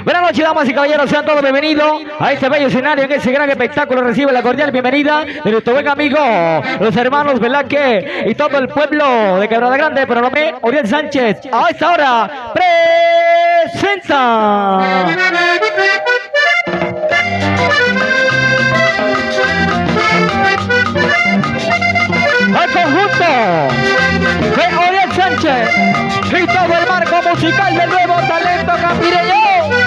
Buenas noches, damas y caballeros, sean todos bienvenidos a este bello escenario. En ese gran espectáculo recibe la cordial bienvenida de nuestro buen amigo, los hermanos Velázquez y todo el pueblo de Quebrada Grande. Programa Oriel Sánchez a esta hora presenta al conjunto de Oriel Sánchez y todo el marco musical del nuevo talento campireño.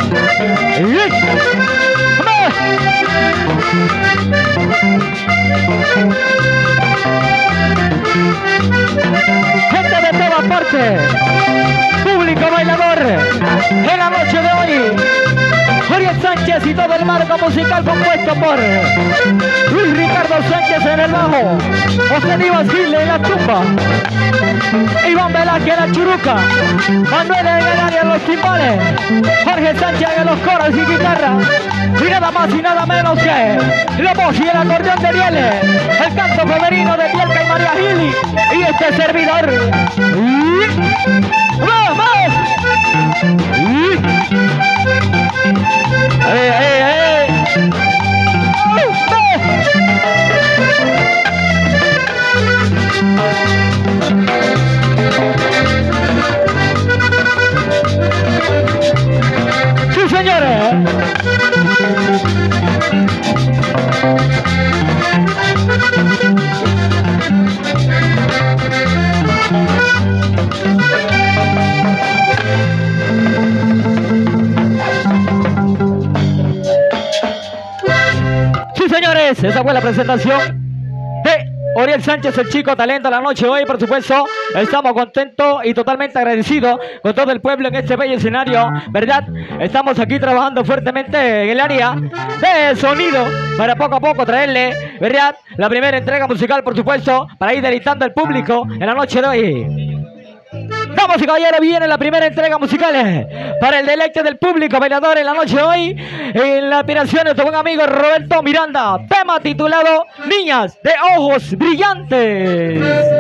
Gente de todas partes, público bailador, en la noche de hoy, Oriel Sánchez y todo el marco musical compuesto por Luis Ricardo Sánchez en el bajo, José Aníbal Gil en la tumba, Iván Velázquez en la churuca, Manuel en el área de los timbales, Jorge Sánchez en los coros y guitarra, y nada más y nada menos que la voz y el acordeón de Rieles, el canto femenino de Bielka y María Gili, y este servidor. ¡Vamos! ¡Sí, señores! Sí, señores, esa fue la presentación de Oriel Sánchez, el chico talento de la noche hoy. Por supuesto, estamos contentos y totalmente agradecidos con todo el pueblo en este bello escenario, ¿verdad? Estamos aquí trabajando fuertemente en el área de sonido para poco a poco traerle, ¿verdad?, la primera entrega musical, por supuesto, para ir deleitando al público en la noche de hoy. Damas y caballeros, viene la primera entrega musical para el deleite del público bailador en la noche de hoy, en la inspiración de nuestro buen amigo Roberto Miranda, tema titulado Niñas de Ojos Brillantes.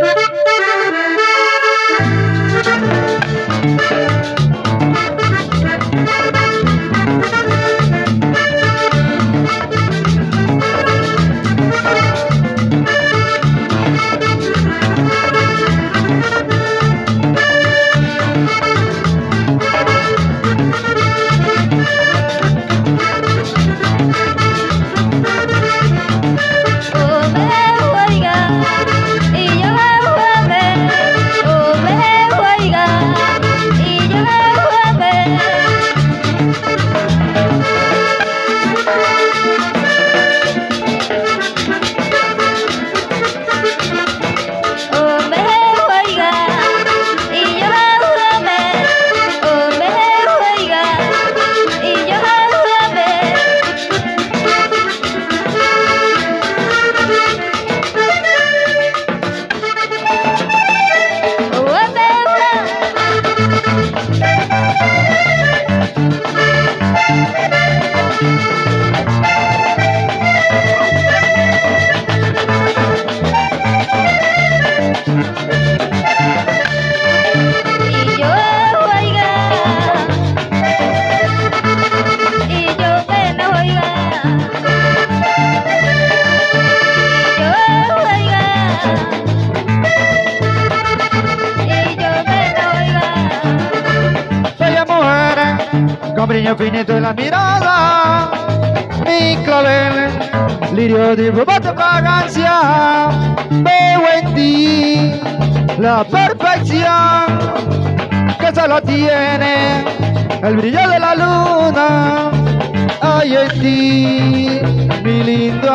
Con brillo finito en la mirada, mi clavel, lirio de bote fragancia, veo en ti la perfección que solo tiene el brillo de la luna. Hay en ti mi lindo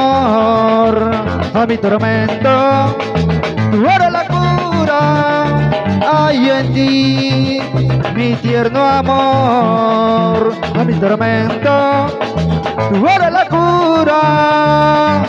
amor, a mi tormento, tú eres la cura. Hay en ti mi tierno amor, a mi tormento, tú eres la cura.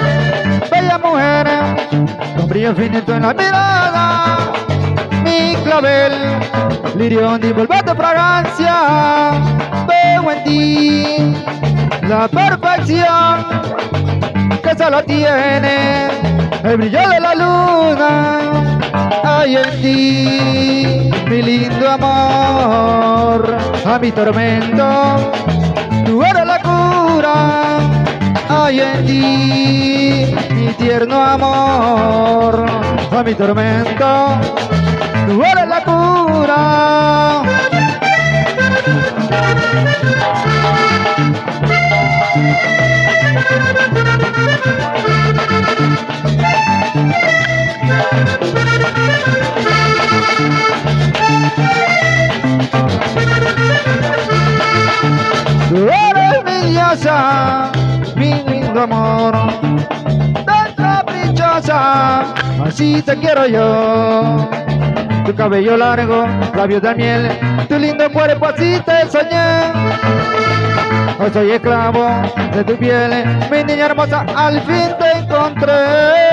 Bella mujer, con brillo infinito en la mirada, mi clave clavel, lirio de envolvente fragancia. Veo en ti la perfección que solo tiene el brillo de la luna. Hay en ti, mi lindo amor, a mi tormento, tú eres la cura. Hay en ti, mi tierno amor, a mi tormento, tú eres la cura. Tú eres mi diosa, mi lindo amor, tan caprichosa, así te quiero yo. Tu cabello largo, labios de miel, tu lindo cuerpo, así te soñé. Hoy soy esclavo de tu piel, mi niña hermosa, al fin te encontré.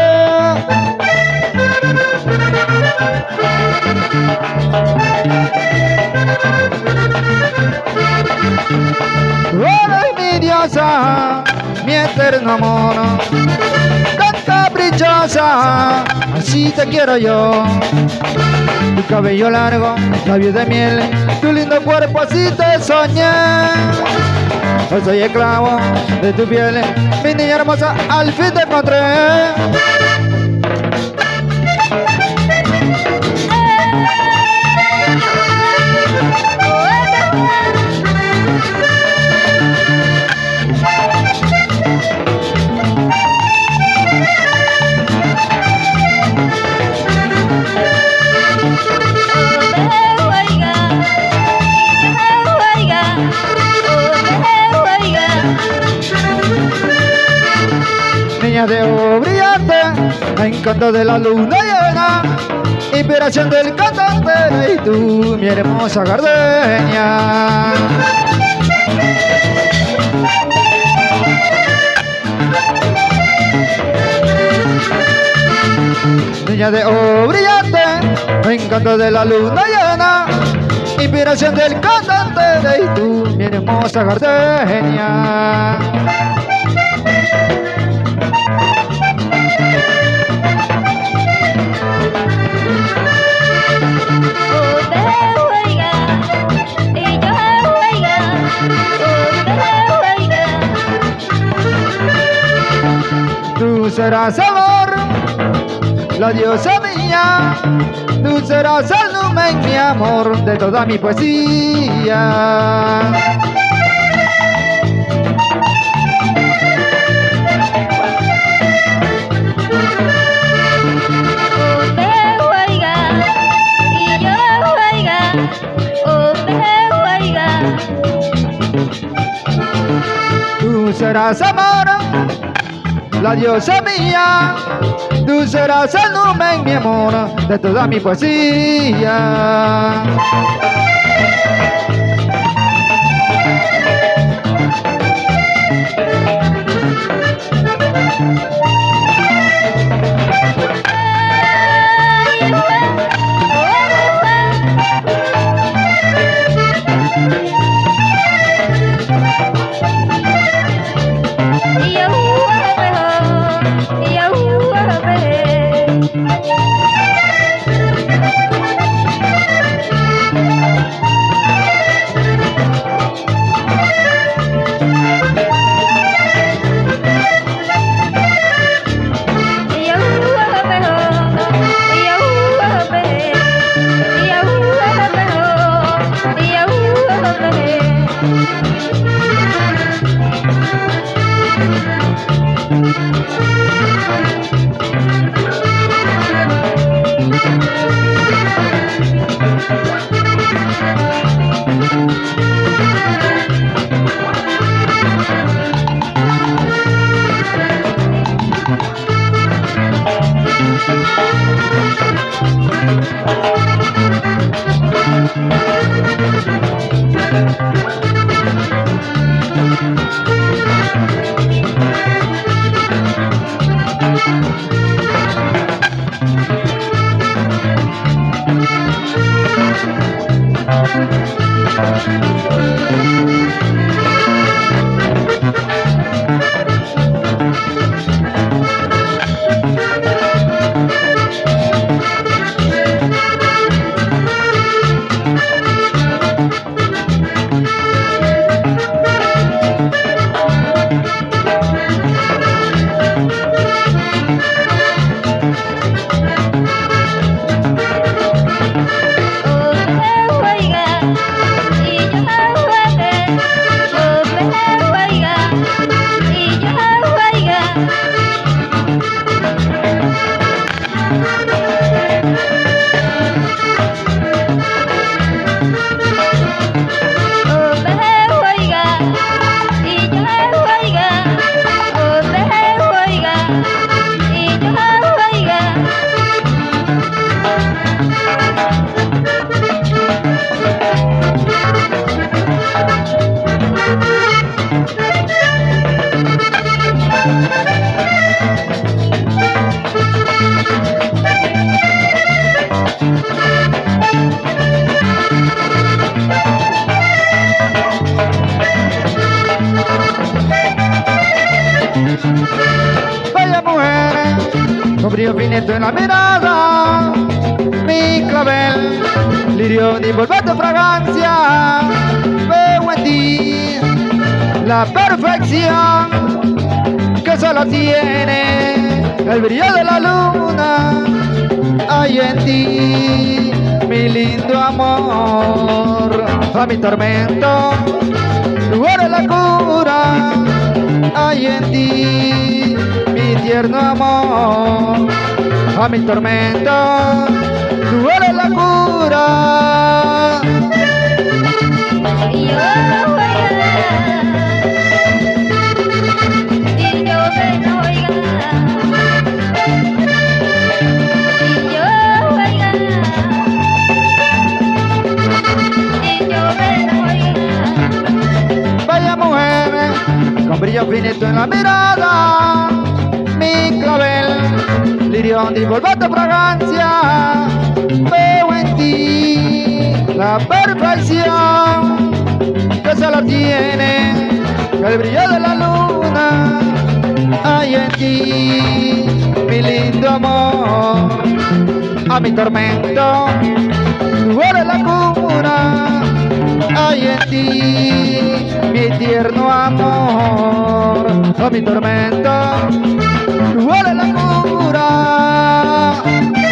Tú eres mi diosa, mi eterno amor, tan caprichosa, así te quiero yo. Tu cabello largo, labios de miel, tu lindo cuerpo, así te soñé. Hoy soy esclavo de tu piel, mi niña hermosa, al fin te encontré. Niña de ojo brillante, encanto de la luna llena, inspiración del cantante, y tú, mi hermosa gardenia. Niña de ojo brillante, encanto de la luna llena, inspiración del cantante, y tú, mi hermosa gardenia. Tú serás amor, la diosa mía, tú serás el numen, mi amor, de toda mi poesía. Tú serás amor, la diosa mía, tú serás el numen, mi amor, de toda mi poesía. Vaya mujer, con brillo finito en la mirada, mi clavel, lirio de envolvente fragancia, veo en ti la perfección que solo tiene el brillo de la luna. Hay en ti mi lindo amor, a mi tormento tú eres la cura. Hay en ti mi tierno amor, a mi tormento tú eres la cura. Vaya mujer, con brillo finito en la mirada, mi clavel, lirio de envolvente fragancia, veo en ti la perfección que solo tiene el brillo de la luna. Hay en ti mi lindo amor, a mi tormento tú eres la cura. Hay en ti mi tierno amor, a mi tormento tú eres la cura.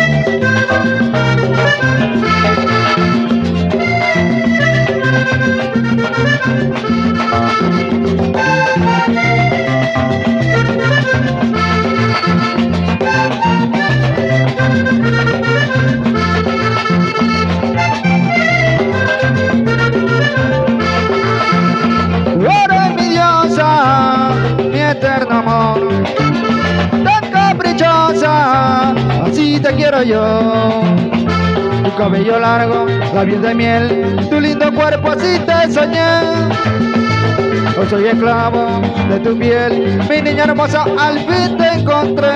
Eterno amor, tan caprichosa, así te quiero yo. Tu cabello largo, labios de miel, tu lindo cuerpo, así te soñé. Yo soy esclavo de tu piel, mi niña hermosa, al fin te encontré.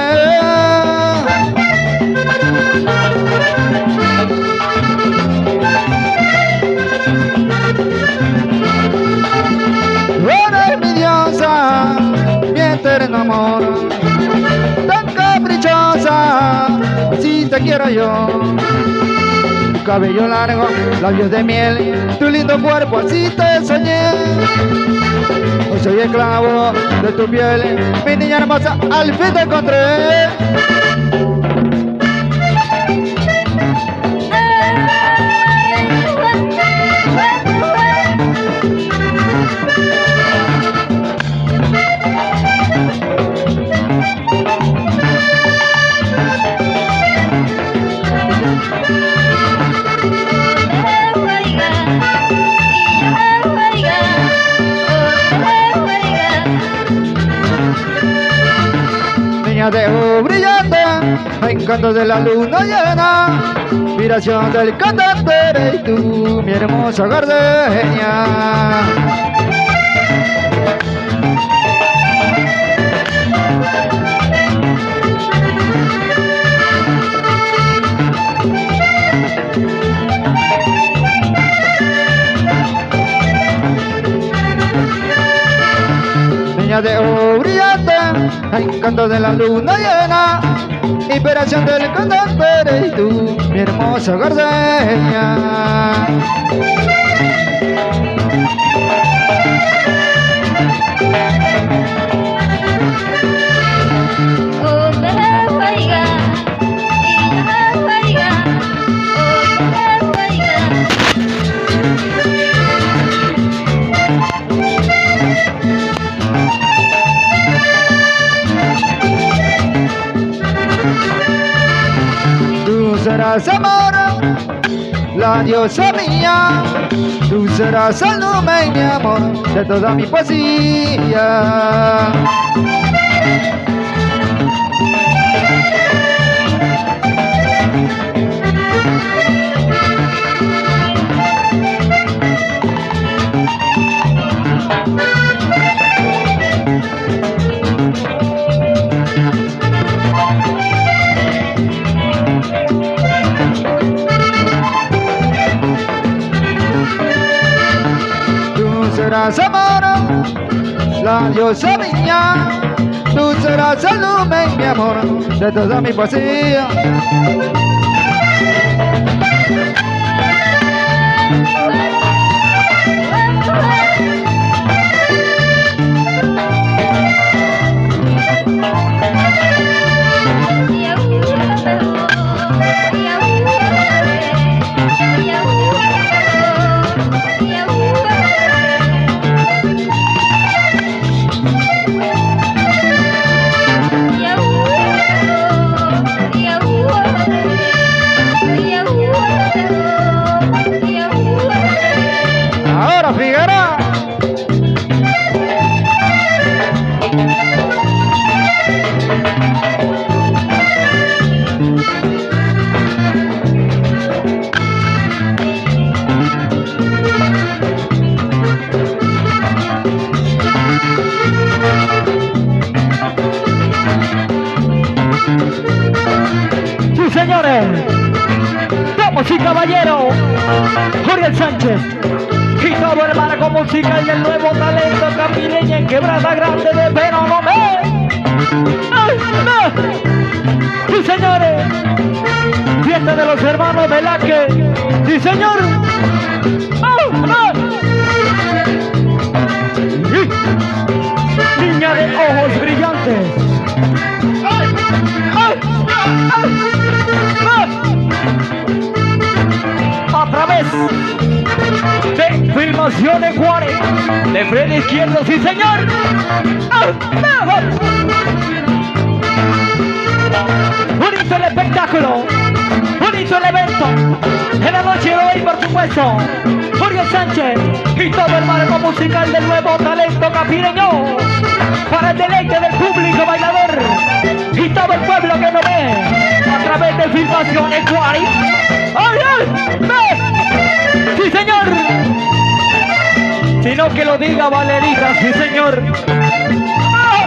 Tú eres mi diosa, mi eterno amor, tan caprichosa, así te quiero yo. Tu cabello largo, labios de miel, tu lindo cuerpo, así te soñé. Hoy soy esclavo de tu piel, mi niña hermosa, al fin te encontré. De ojos brillantes, encanto de la luna llena, inspiración del cantante, eres tú, mi hermosa gardenia. niña de oro brillante, encanto de la luna llena, inspiración del cantante eres tú, mi hermosa gardenia. Tú serás amor, la diosa mía, tú serás el numen, mi amor, de toda mi poesía. Serás amor, la diosa mía, tú serás el lumen, mi amor, de toda mi poesía. Ahora Figueroa. Sí, señores, damas y caballeros, Oriel Sánchez y todo el marco musical del nuevo talento capileño en Quebrada Grande de Penonomé. ¡Ay, no! Sí, señores, fiesta de los hermanos Velázquez. Sí, señor. ¡Oh, no! Niña de ojos brillantes. ¡Ay, ay, ay, ay! A través de Filmaciones Juárez, de Freddy Izquierdo, sí señor. Bonito el espectáculo, bonito el evento, en la noche de hoy por supuesto, Oriel Sánchez y todo el marco musical del nuevo talento capireño, para el deleite del público bailador y todo el pueblo que nos ve, a través de Filmaciones Juárez. ¡Ay, ay! ¡Ve! ¡Sí, señor! Sino que lo diga Valerita, sí, señor. ¡Ah!